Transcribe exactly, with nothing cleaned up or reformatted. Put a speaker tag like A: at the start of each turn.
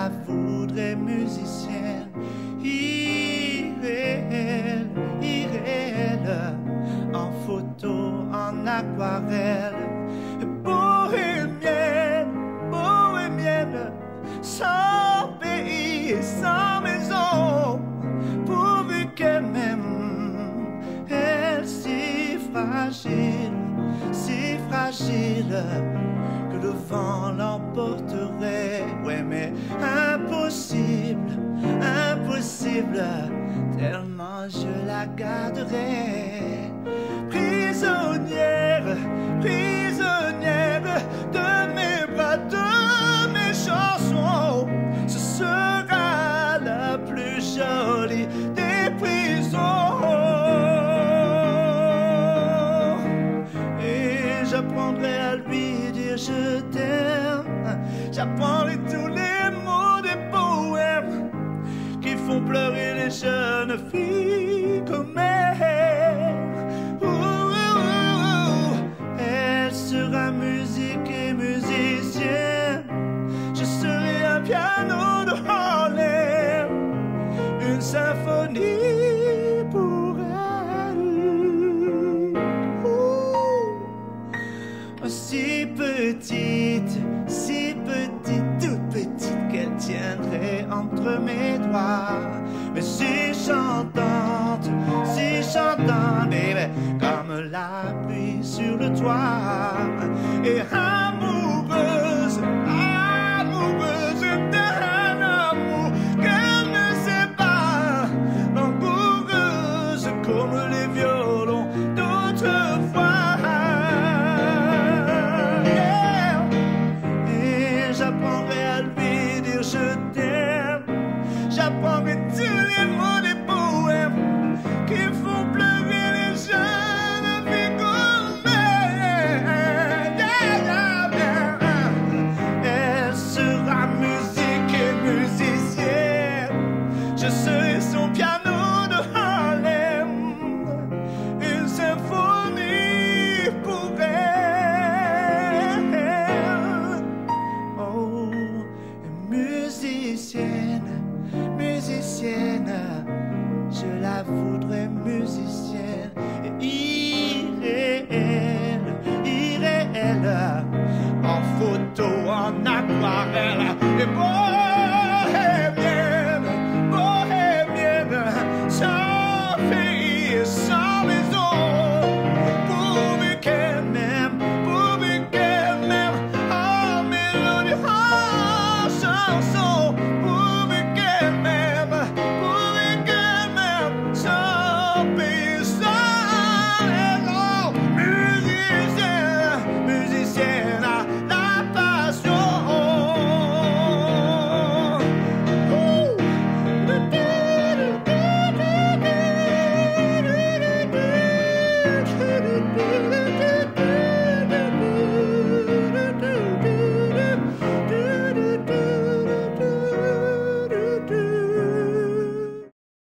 A: la voudrais musicienne, irréelle, irréelle, en photo, en aquarelle, bohémienne, bohémienne, sans pays et sans maison, pourvu qu'elle m'aime, elle si fragile, si fragile, que le vent l'emporterait. Ouais, mais impossible, impossible, tellement je la garderai. Prisonnière, prisonnière de mes bras, de mes chansons, ce sera la plus jolie des prisons. Et j'apprendrai à lui dire je t'aime, j'apprendrai tous les mots des poèmes qui font pleurer les jeunes filles comme elle. Ouh, ouh, ouh. Elle sera musique et musicienne, je serai un piano de Harlem, une symphonie pour elle. Ouh. Si petite, si petite, toute petite qu'elle tiendrait entre mes doigts, mais si chantante, si chantante, baby, comme la pluie sur le toit, et amoureuse, amoureuse d'un amour qu'elle ne sait pas, langoureuse comme les violons d'autrefois. Yeah. Et j'apprendrai à lui dire je t'aime, j'apprendrai tous les mots des poèmes qui font pleurer les jeunes filles comme elle. Yeah, yeah, yeah. Elle sera musique et musicienne, je serai son piano de Harlem, une symphonie pour elle. Oh, musicienne, musicienne, je la voudrais musicienne, irréelle, irréelle, en photo, en aquarelle, et bon.